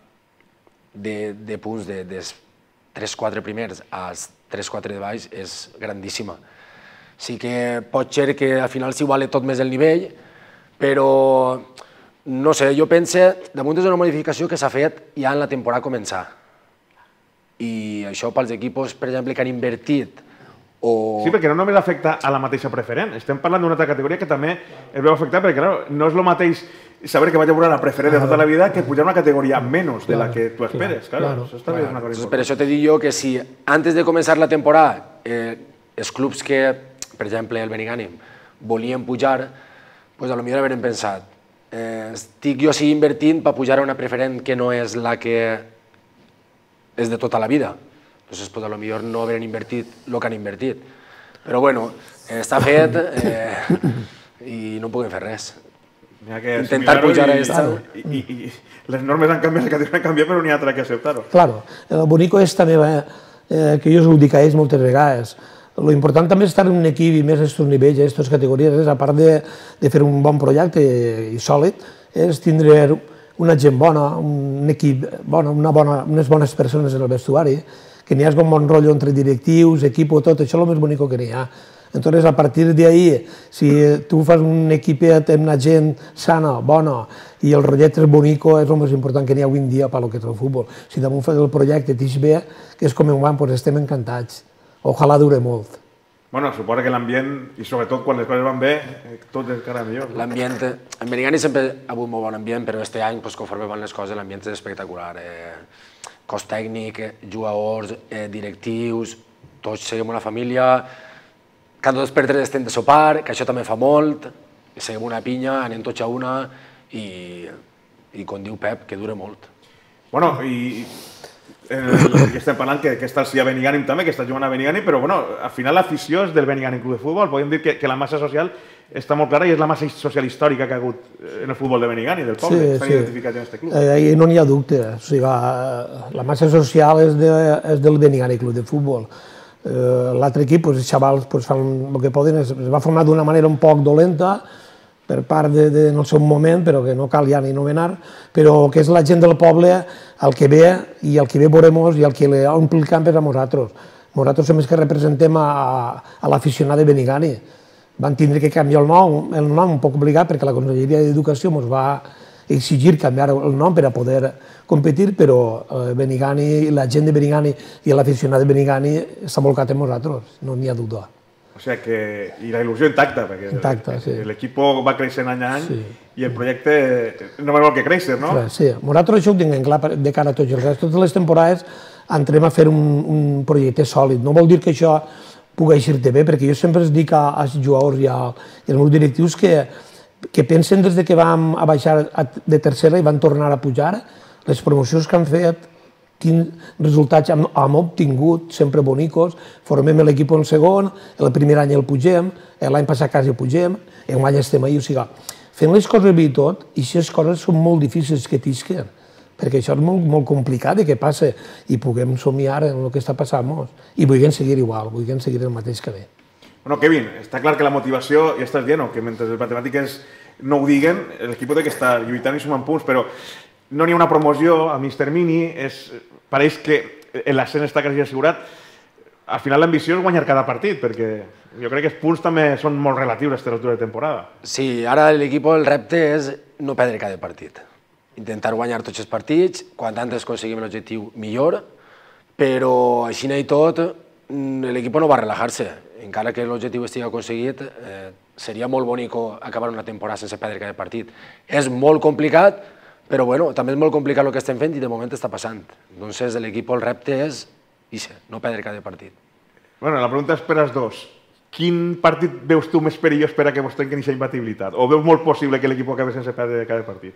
de punts dels tres quatre primers als tres quatre de baix és grandíssima. Sí que pot ser que al final s'iguale tot més el nivell, però no sé, jo penso, damunt és una modificació que s'ha fet ja en la temporada començar. I això pels equips, per exemple, que han invertit. Sí, perquè no només afecta a la mateixa preferent, estem parlant d'una altra categoria que també es veu afectar, perquè no és el mateix saber que vaig a veure la preferent de tota la vida que pujar una categoria menys de la que tu esperes. Per això te dic jo que si antes de començar la temporada els clubs que, per exemple, el Benigànim, volien pujar, doncs potser haurem pensat, estic jo sí invertint per pujar a una preferent que no és la que és de tota la vida. Doncs potser no haurem invertit el que han invertit. Però bueno, està fet i no podem fer res. Intentar pujar a esta... I les normes han canviat, les han canviat, però n'hi ha altra que acceptar-ho. Claro, el bonico és també, que jo us ho dic a ells moltes vegades, lo important també és estar en un equip i més a aquests nivells, a aquestes categories, a part de fer un bon projecte i sòlid, és tindre una gent bona, un equip bona, unes bones persones en el vestuari, que n'hi hagi un bon rotllo entre directius, equip, tot això és el més bonic que n'hi ha. Entonces, a partir d'ahí, si tu fas un equipet amb una gent sana, bona, i el rotllet és bonico, és el més important que n'hi ha avui en dia per al que és el futbol. Si damunt fas el projecte t'ix bé, que és com en van, doncs estem encantats. Ojalà dure molt. Bueno, suposa que l'ambient, i sobretot quan les coses van bé, tot és encara millor. L'ambient, en Benigani sempre ha hagut molt bon ambient, però aquest any, conforme van les coses, l'ambient és espectacular. Cos tècnic, jugadors, directius, tots seguim una família, cada dos per tres estem de sopar, que això també fa molt, seguim una pinya, anem tots a una, i com diu Pep, que dura molt. Bueno, i que estem parlant que estàs a Benigànim també, que estàs jugant a Benigànim, però al final l'afició és del Benigànim Club de Futbol. Podem dir que la massa social està molt clara i és la massa social històrica que ha hagut en el futbol de Benigànim, del poble. Estan identificats en aquest club. Ahí no n'hi ha dubte. La massa social és del Benigànim Club de Futbol. L'altre equip, els xavals fan el que poden, es va formar d'una manera un poc dolenta per part en el seu moment, però que no cal ja ni nomenar, però que és la gent del poble el que ve i el que ve veurem i el que ompli el camp és a nosaltres. Nosaltres som els que representem a l'aficionat de Benigànim. Van tindre que canviar el nom, el nom un poc obligat perquè la Conselleria d'Educació ens va exigir canviar el nom per a poder competir, però Benigànim, la gent de Benigànim i l'aficionat de Benigànim s'ha volcat amb nosaltres, no n'hi ha dubte. O sigui que... i la il·lusió intacta, perquè l'equip va creixent any a any i el projecte no va molt que créixer, no? Sí, nosaltres això ho tinguem clar de cara a tots els restos. Totes les temporades entrem a fer un projecte sòlid. No vol dir que això pugui eixir-te bé, perquè jo sempre es dic als jugadors i als meus directius que pensen des que vam baixar de tercera i van tornar a pujar, les promocions que han fet, quins resultats hem obtingut, sempre bonicos, formem l'equip en segon, el primer any el pugem, l'any passat quasi el pugem, enguany estem ahí, o sigui, fent les coses bé i tot, i aquestes coses són molt difícils que t'isquen, perquè això és molt complicat que passa, i puguem somiar en el que està passant, i vulguem seguir igual, vulguem seguir el mateix que bé. Bueno, Kevin, està clar que la motivació, ja estàs dient, que mentre els matemàtiques no ho diguen, l'equip té que estar lluitant i sumant punts, però no n'hi ha una promoció a mig termini, pareix que l'ascens està quasi assegurat. Al final l'ambició és guanyar cada partit, perquè jo crec que els punts també són molt relatius a aquesta altura de temporada. Sí, ara l'equip, el repte és no perdre cada partit. Intentar guanyar tots els partits, quan antes aconseguim l'objectiu millor, però així i tot l'equip no va relajar-se. Encara que l'objectiu estigui aconseguit, seria molt bonic acabar una temporada sense perdre cada partit. És molt complicat, però bueno, també és molt complicat el que estem fent i de moment està passant. Doncs l'equip, el repte és no perdre cada partit. Bueno, la pregunta és per als dos. Quin partit veus tu més perillós per a que vos trenquen aquesta imbatibilitat? O veus molt possible que l'equip acabi sense perdre cada partit?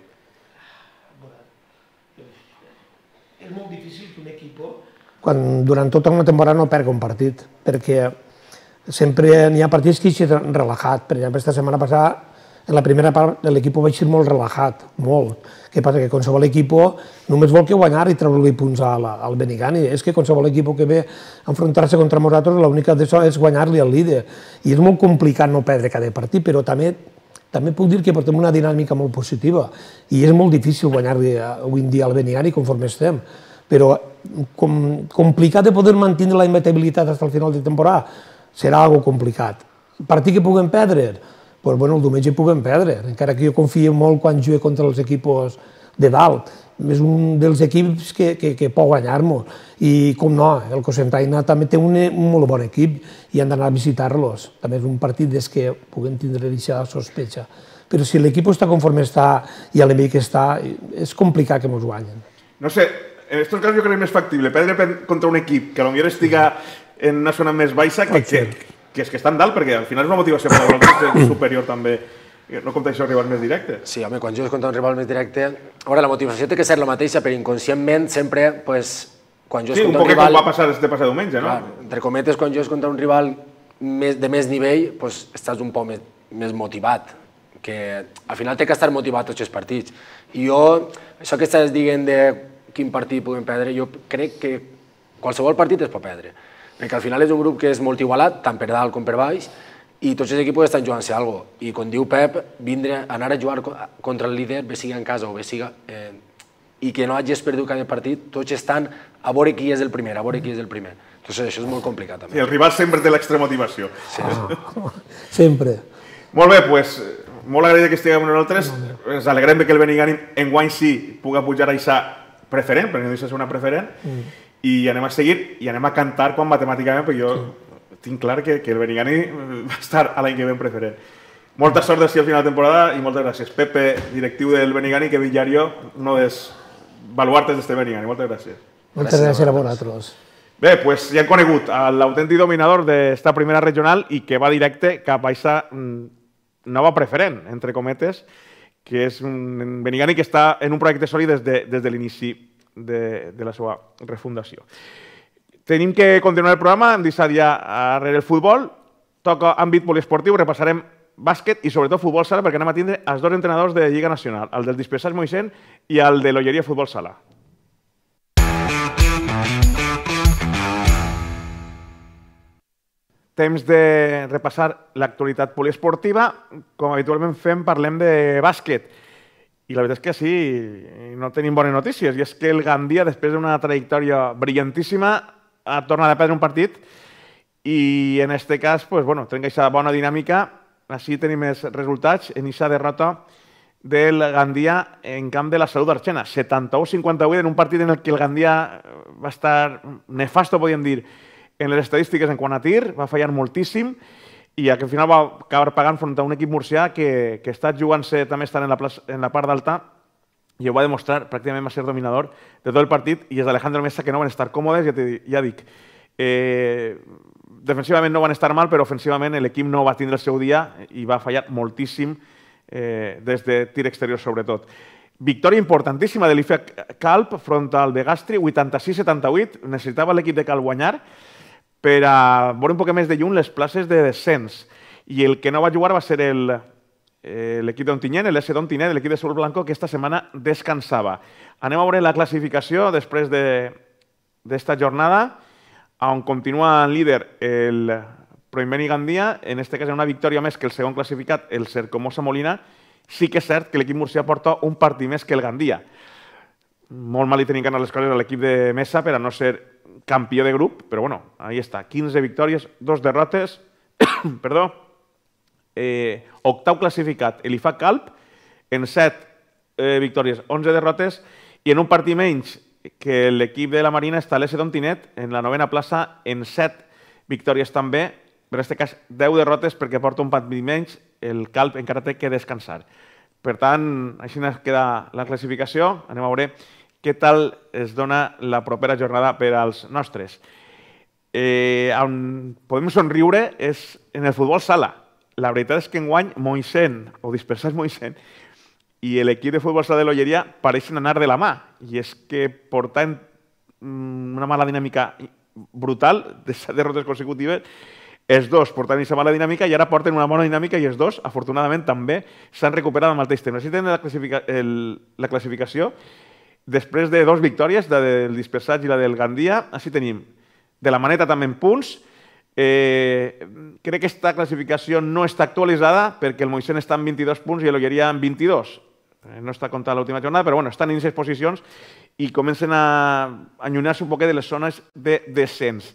És molt difícil que un equip, quan durant tota una temporada no perdi un partit, perquè sempre n'hi ha partits que s'hi han relaxat. Per exemple, aquesta setmana passada, en la primera part, l'equip va ser molt relaxat, molt. Què passa? Que qualsevol equip només vol que guanyar i treure-li punts al Benigànim. És que qualsevol equip que ve a enfrontar-se contra nosaltres, l'única d'això és guanyar-li al líder. I és molt complicat no perdre cada partit, però també també puc dir que portem una dinàmica molt positiva. I és molt difícil guanyar-li avui en dia al Benigànim conforme estem. Però complicat de poder mantenir la imbatibilitat fins al final de temporada serà algo complicat. Partit que puguem perdre? Doncs bueno, el diumenge puguem perdre, encara que jo confio molt quan jugue contra els equips de dalt. És un dels equips que pot guanyar-nos. I com no, el Cocentaina també té un molt bon equip i han d'anar a visitar-los. També és un partit des que puguem tindre aquesta sospecha. Però si l'equip està conforme està i a l'envei que està, és complicat que ens guanyen. No sé, en aquests casos jo crec més factible perdre contra un equip que potser estiga en una zona més baixa que que és que estan dalt, perquè al final és una motivació per a vosaltres superior també. No compteu això rivals més directes. Sí, home, quan jugues contra un rival més directe... A veure, la motivació té que ser la mateixa, però inconscientment sempre, pues, quan jugues sí, contra un rival... Sí, un poc com va passar este passat diumenge, no? Clar, entre cometes, quan jugues contra un rival més, de més nivell, pues, estàs un poc més, més motivat, que al final té que estar motivat tots els partits. I jo, això que estàs dient de quin partit podem perdre, jo crec que qualsevol partit es pot perdre, perquè al final és un grup que és molt igualat, tant per dalt com per baix, i tots els equips estan jugant-se alguna cosa. I com diu Pep, vindre, anar a jugar contra el líder, bé siga en casa o bé siga... Eh, i que no hagis perdut cada partit, tots estan a veure qui és el primer, a veure qui és el primer. Entonces això és molt complicat també. Sí, el rival sempre té l'extremotivació. Sí. Sempre. Molt bé, doncs, molt agraït que estiguem nosaltres. Ens alegrem que el Benigànim enguany sí puga pujar a aquesta preferent, perquè no deixa ser una preferent, mm. i anem a seguir i anem a cantar quan matemàticament, perquè jo sí. tinc clar que, que el Benigànim va estar a l'any que ve en preferent. Molta sort d'ací al final de temporada i moltes gràcies. Pepe, directiu del Benigànim, que Villario, no des baluartes d'este Benigànim. Moltes gràcies. Moltes gràcies a vosaltres. Bé, doncs ja hem conegut l'autèntic dominador d'esta primera regional i que va directe cap a aquesta nova preferent, entre cometes, que és un Benigànim que està en un projecte sòlid des de, des de l'inici de, de la seva refundació. Tenim que continuar el programa, hem deixat ja darrere el futbol, toca àmbit poliesportiu, repassarem bàsquet i sobretot futbol sala perquè anem a tindre els dos entrenadors de Lliga Nacional, el del Dispersats Moixent i el de l'Olleria Futbol Sala. Temps de repassar l'actualitat poliesportiva. Com habitualment fem, parlem de bàsquet. I la veritat és que sí, no tenim bones notícies. I és que el Gandia, després d'una trajectòria brillantíssima, ha tornat a perdre un partit i en aquest cas, pues, bueno, trenca aquesta bona dinàmica. Així tenim els resultats en aquesta derrota del Gandia en camp de la Salut d'Arxena. setanta-u a cinquanta-vuit en un partit en el que el Gandia va estar nefasto, podríem dir, en les estadístiques en quant a tir, va fallar moltíssim i al final va acabar pagant front a un equip murcià que, que està jugant-se, també estan en la, plaça, en la part d'alta i ho va demostrar, pràcticament va ser dominador de tot el partit i és d'Alejandro Mesa que no van estar còmodes, ja, te, ja dic. Eh, defensivament no van estar mal, però ofensivament l'equip no va tindre el seu dia i va fallar moltíssim eh, des de tir exterior sobretot. Victòria importantíssima de l'I F A Calp front al Begastri, vuitanta-sis a setanta-vuit. Necessitava l'equip de Calp guanyar per a veure un poc més de lluny les places de descens. I el que no va jugar va ser l'equip d'Ontinyent, l'S d'Ontinyent, l'equip de Sol Blanco, que esta setmana descansava. Anem a veure la classificació després d'esta jornada, on continua líder el Proimeni Gandia, en aquest cas una victòria més que el segon classificat, el Cercomosa Molina. Sí que és cert que l'equip murcià porta un partit més que el Gandia. Molt mal li tenien que anar les coses a l'equip de Mesa per a no ser campió de grup, però bueno, ahí està, quinze victòries, dos derrotes, perdó, eh, octau classificat, l'I F A Calp, en set eh, victòries, onze derrotes, i en un partit menys que l'equip de la Marina està l'S d'Ontinet, en la novena plaça, en set victòries també, però en aquest cas deu derrotes perquè porta un partit menys, el Calp encara té que descansar. Per tant, així queda la classificació, anem a veure què tal es dona la propera jornada per als nostres. Eh, on podem somriure és en el futbol sala. La veritat és que enguany Moixent, o Dispersats Moixent, i l'equip de futbol sala de l'Olleria pareixen anar de la mà. I és que portant una mala dinàmica brutal, de set derrotes consecutives, els dos portant aquesta mala dinàmica i ara porten una bona dinàmica i els dos, afortunadament, també s'han recuperat al mateix temps. Així tenen la, classifica el, la classificació. Després de dues victòries, la del Dispersats i la del Gandia, així tenim de la Maneta també en punts. Eh, crec que aquesta classificació no està actualitzada perquè el Moixent està en vint-i-dos punts i l'Olleria en vint-i-dos. Eh, no està comptant l'última jornada, però bueno, estan en aquestes posicions i comencen a allunyar-se un poquet de les zones de descens.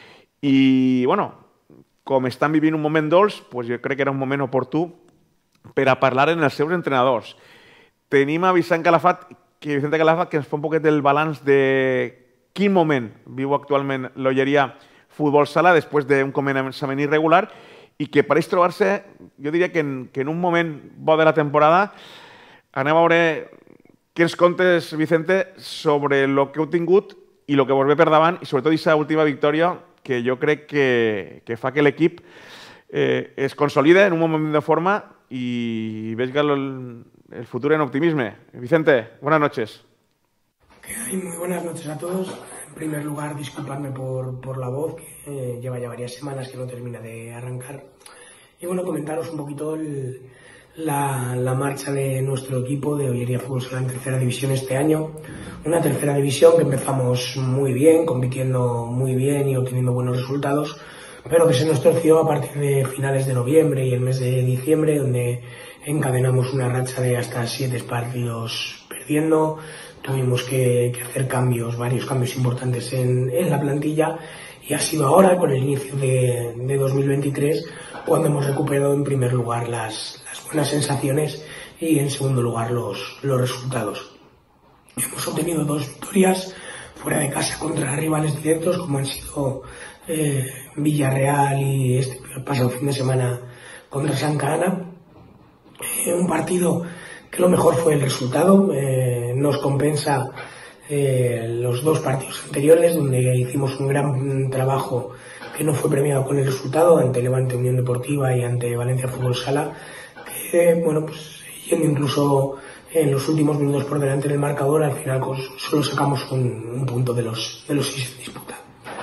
I, bueno, com estan vivint un moment dolç, doncs jo crec que era un moment oportú per a parlar en els seus entrenadors. Tenim a Vicent Calafat, que Vicente Calafat, que ens fa un poquet del balanç de quin moment viu actualment l'Olleria Futbol Sala després d'un començament irregular i que pareix trobar-se, jo diria que en, que en un moment bo de la temporada. Anem a veure què ens contes, Vicente, sobre el que heu tingut i el que vos ve per davant i sobretot aquesta última victòria que jo crec que, que fa que l'equip eh, es consolide en un moment de forma y veis el, el futuro en optimismo. Vicente, buenas noches. Muy buenas noches a todos. En primer lugar, disculpadme por, por la voz, que eh, lleva ya varias semanas que no termina de arrancar. Y bueno, comentaros un poquito el, la, la marcha de nuestro equipo de Ollería Fútbol Sala en tercera división este año. Una tercera división que empezamos muy bien, compitiendo muy bien y obteniendo buenos resultados, pero que se nos torció a partir de finales de noviembre y el mes de diciembre, donde encadenamos una racha de hasta siete partidos perdiendo. Tuvimos que, que hacer cambios, varios cambios importantes en, en la plantilla, y ha sido ahora, con el inicio de, de dos mil veintitrés, cuando hemos recuperado en primer lugar las, las buenas sensaciones y en segundo lugar los, los resultados. Hemos obtenido dos victorias fuera de casa contra rivales directos como han sido eh, Villarreal y este pasado fin de semana contra Santa Ana. Eh, un partido que lo mejor fue el resultado, eh, nos compensa eh, los dos partidos anteriores, donde hicimos un gran trabajo que no fue premiado con el resultado ante Levante Unión Deportiva y ante Valencia Fútbol Sala, que bueno, pues yendo incluso en los últimos minutos por delante del marcador, al final pues, solo sacamos un, un punto de los, de los seis en disputa.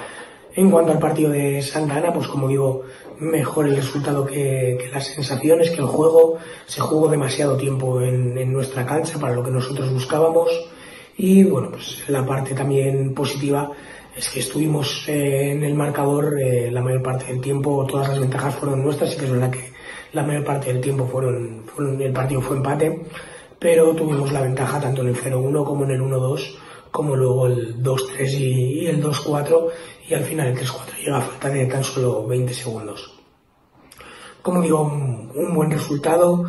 En cuanto al partido de Santa Ana, pues como digo, mejor el resultado que, que las sensaciones, que el juego. Se jugó demasiado tiempo en, en nuestra cancha para lo que nosotros buscábamos, y bueno, pues la parte también positiva es que estuvimos eh, en el marcador eh, la mayor parte del tiempo. Todas las ventajas fueron nuestras, sí que es verdad que la mayor parte del tiempo fueron, fueron el partido fue empate, pero tuvimos la ventaja tanto en el cero uno como en el uno dos, como luego el dos tres y, y el dos cuatro, y al final el tres cuatro llega a falta de tan solo veinte segundos. Como digo, un, un buen resultado,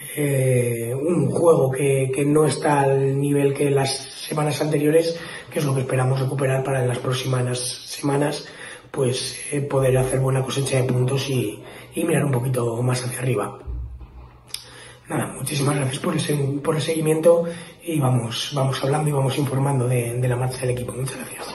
eh, un juego que, que no está al nivel que las semanas anteriores, que es lo que esperamos recuperar para en las próximas semanas, pues eh, poder hacer buena cosecha de puntos y, y mirar un poquito más hacia arriba. Nada, muchísimas gracias por el, por el seguimiento, y vamos, vamos hablando y vamos informando de, de la marcha del equipo. Muchas gracias.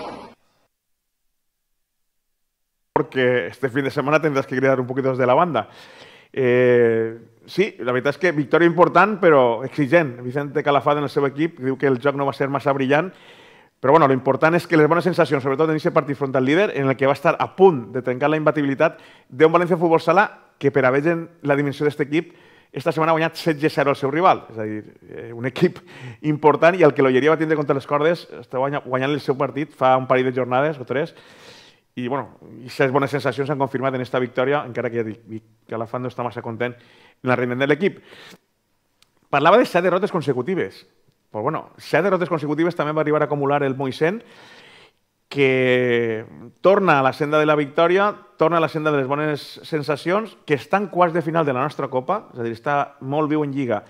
Porque este fin de semana tendrás que crear un poquito desde la banda. Eh, sí, la veritat és que victòria important però exigent. Vicente Calafat en el seu equip diu que el joc no va ser massa brillant, però bueno, lo important és que les bones sensacions, sobretot en aquest partit front al líder, en el que va estar a punt de trencar la imbatibilitat d'un València Futbol Sala que, per a veure la dimensió d'aquest equip, esta setmana ha guanyat setze a zero al seu rival. És a dir, un equip important, i el que l'Olleria va tindre contra les cordes està guanyant el seu partit fa un parell de jornades o tres. I, bueno, aquestes bones sensacions s'han confirmat en aquesta victòria, encara que ja dic que Calafat no està massa content en el rendiment de l'equip. Parlava de set derrotes consecutives. Pues bueno, set derrotes consecutives també va arribar a acumular el Moixent, que torna a la senda de la victòria, torna a la senda de les bones sensacions, que està en quarts de final de la nostra Copa, és a dir, està molt viu en Lliga,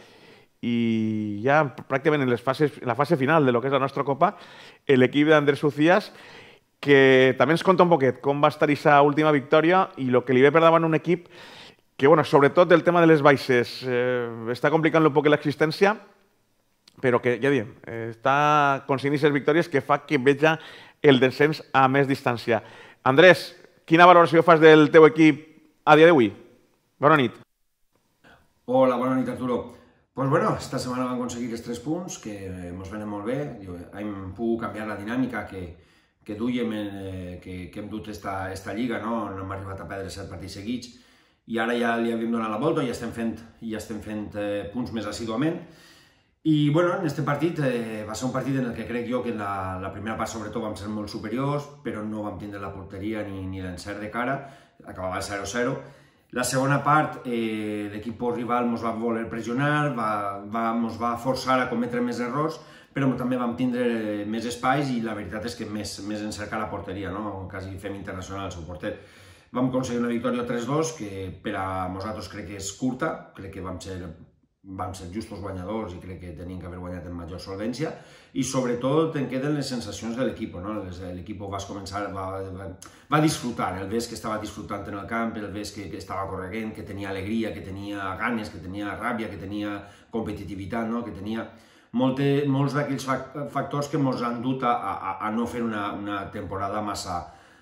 i ja pràcticament en, les fases, en la fase final de lo que és la nostra Copa, l'equip d'Andrés Ucías, que també ens conta un poquet com va estar aquesta última victòria i el que li ve per davant un equip que, bueno, sobretot el tema de les baixes eh, està complicant un poc l'existència, però que, ja diem, eh, està aconseguint aquestes victòries que fa que veja el descens a més distància. Andrés, quina valoració fas del teu equip a dia d'avui? Bona nit. Hola, bona nit, Arturo. Pues bueno, esta setmana vam aconseguir els tres punts, que ens venen molt bé. Hem pogut canviar la dinàmica que que duiem, eh, que, que hem dut esta, esta lliga, no? No hem arribat a perdre set partits seguits, i ara ja li havíem donat la volta i ja estem fent, ja estem fent eh, punts més assíduament. I bueno, en aquest partit eh, va ser un partit en el que crec jo que en la, la primera part sobretot vam ser molt superiors, però no vam tindre la porteria ni, ni l'encert de cara, acabava el zero zero. La segona part, eh, l'equip rival ens va voler pressionar, va, va, ens va forçar a cometre més errors, però també vam tindre més espais i la veritat és que més, més encercar la porteria, no? Quasi fem internacional el seu porter. Vam aconseguir una victòria tres dos, que per a nosaltres crec que és curta, crec que vam ser, vam ser justos guanyadors i crec que tenien que haver guanyat en major solvència, i sobretot en queden les sensacions de l'equip, no? L'equip va començar, va, va, va disfrutar, el ves que estava disfrutant en el camp, el ves que, que estava corregent, que tenia alegria, que tenia ganes, que tenia ràbia, que tenia competitivitat, no? Que tenia Molte, molts d'aquells factors que ens han dut a, a, a no fer una, una temporada massa,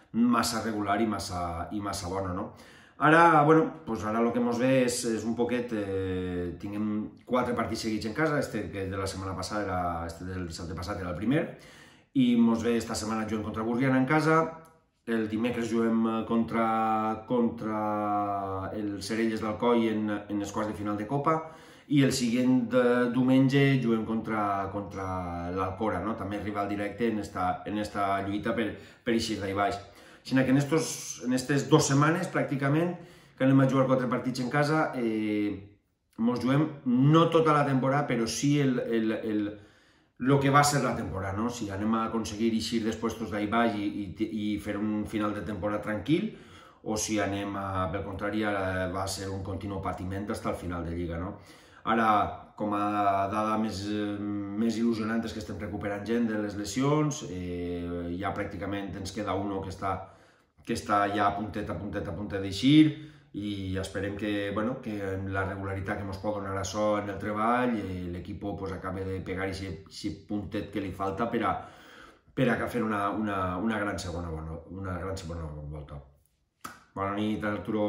massa regular i massa, i massa bona, no? Ara, bueno, pues ara el que ens ve és, és un poquet, eh, tinguem quatre partits seguits en casa, este que de la setmana passada, era, este del dissabte passat era el primer, i ens ve esta setmana juguem contra Burriana en casa, el dimecres juguem contra, contra el Cerelles d'Alcoi en, en els quarts de final de Copa, i el següent diumenge juguem contra, contra l'Alcora, no? També rival directe en esta, en esta lluita per, per eixir d'ahí baix. Sinó que en aquestes dues setmanes, pràcticament, que anem a jugar quatre partits en casa, eh, ens juguem no tota la temporada, però sí el, el, el, el que va ser la temporada, no? Si anem a aconseguir eixir dels puestos d'ahí baix i, i, i fer un final de temporada tranquil, o si anem, a, pel contrari, va ser un continu patiment fins al final de Lliga, no? Ara, com a dada més, més il·lusionant és que estem recuperant gent de les lesions, eh, ja pràcticament ens queda uno que està, que està ja a puntet, a puntet, a puntet d'eixir, i esperem que, bueno, que la regularitat que ens pot donar això en el treball, eh, l'equip pues, acabi de pegar aquest puntet que li falta per a, per a fer una, una, una, gran segona, una gran segona volta. Bona nit, Arturo.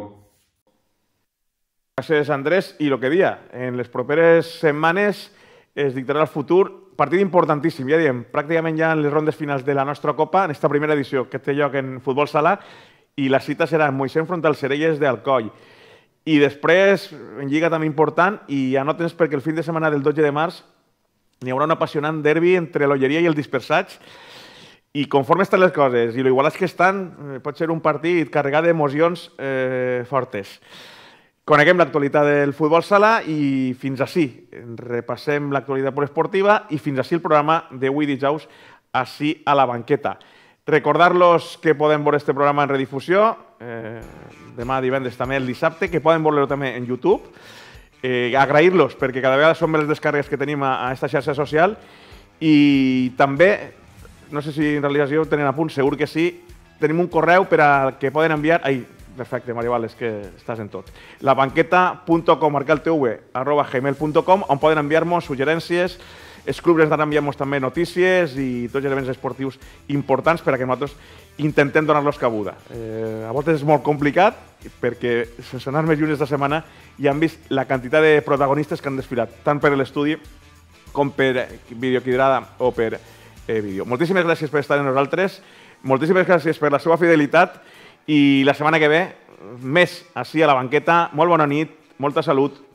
Gràcies, Andrés. I el que dia, en les properes setmanes es dictarà el futur. Partit importantíssim, ja diem, pràcticament ja en les rondes finals de la nostra Copa, en esta primera edició que té lloc en futbol sala, i la cita serà en Moixent front al Cerelles d'Alcoi. I després, en Lliga també important, i anotens perquè el fin de setmana del dotze de març n'hi haurà un apassionant derbi entre l'Olleria i el Dispersats, i conforme estan les coses, i l'igualats que estan, pot ser un partit carregat d'emocions eh, fortes. Coneguem l'actualitat del futbol sala i fins ací repassem l'actualitat poliesportiva i fins ací el programa d'avui dijous ací a la banqueta. Recordar-los que poden veure este programa en redifusió, eh, demà divendres també el dissabte, que poden veure-lo també en YouTube. Eh, Agrair-los perquè cada vegada són més les descàrregues que tenim a, a esta xarxa social i també, no sé si en realització ho tenen a punt, segur que sí, tenim un correu per a que poden enviar... Ai, perfecte, Maribal, és que estàs en tot. la banqueta punt comarcaltv arroba gmail punt com, on poden enviar-nos suggerències, els clubs ens han enviat-nos també notícies i tots els elements esportius importants per a que nosaltres intentem donar-los cabuda. Eh, a voltes és molt complicat perquè sense anar més lluny esta setmana ja han vist la quantitat de protagonistes que han desfilat, tant per l'estudi com per videoquidrada o per eh, vídeo. Moltíssimes gràcies per estar amb nosaltres, moltíssimes gràcies per la seva fidelitat i la setmana que ve, més ací a la banqueta. Molt bona nit, molta salut